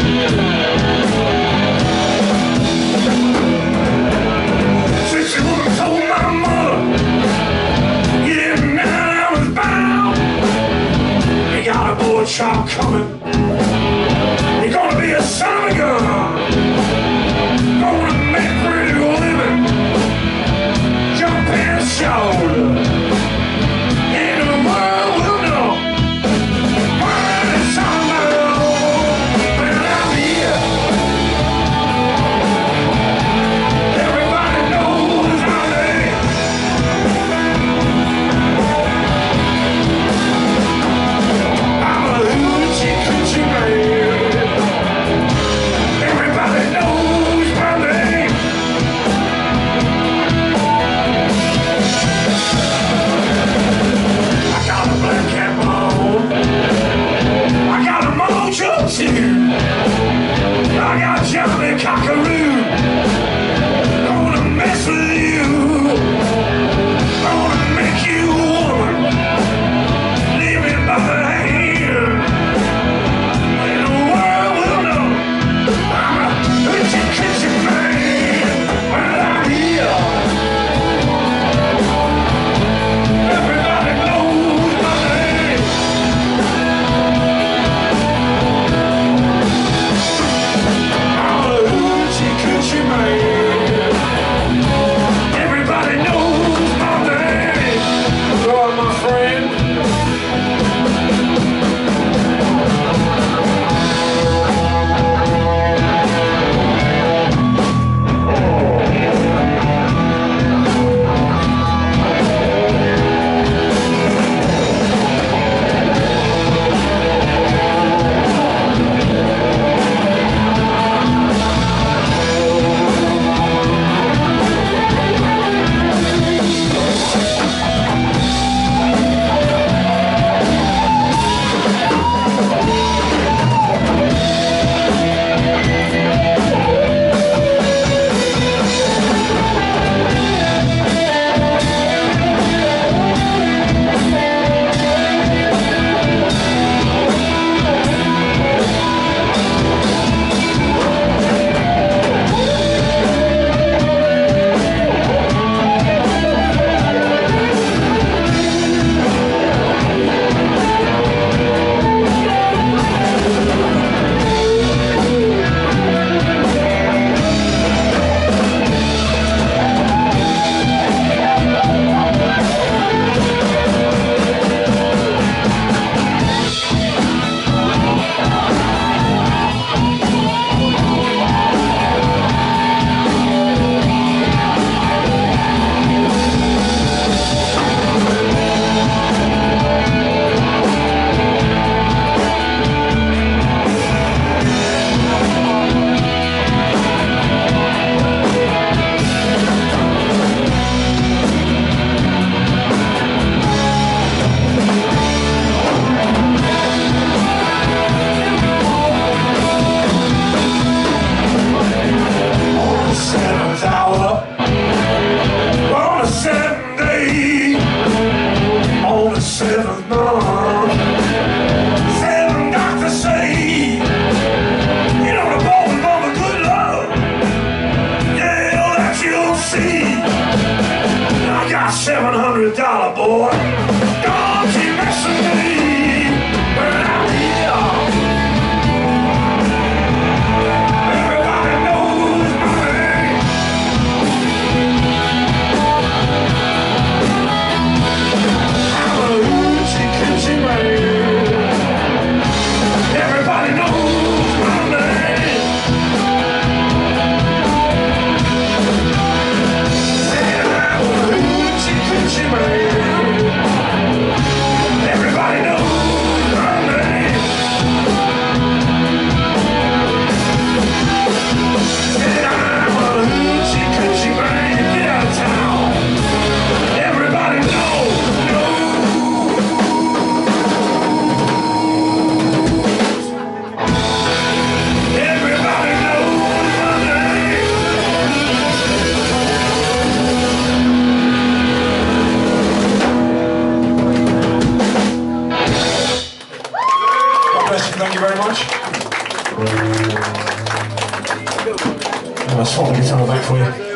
Child coming, you're gonna be a son of a gun, gonna make pretty living, jump and shoulder, and the world will know when it's on my own. When I'm here, everybody knows my name. Hoochie Coochie man. Everybody knows my name. I got a black cap on. I got a mojo too. I got Johnny Cockaroo. Gonna mess with you. Gonna make you a woman. Leave me by the hand. $700 boy. Don't you mess with me when I'm here. Everybody knows my name. I'm a Hoochie Coochie man. Everybody knows my name. Said I'm a Hoochie Coochie man. Everybody knows my name. Said I'm a Hoochie Coochie man. Get out of town. Everybody knows. I'll swap the guitar back for you.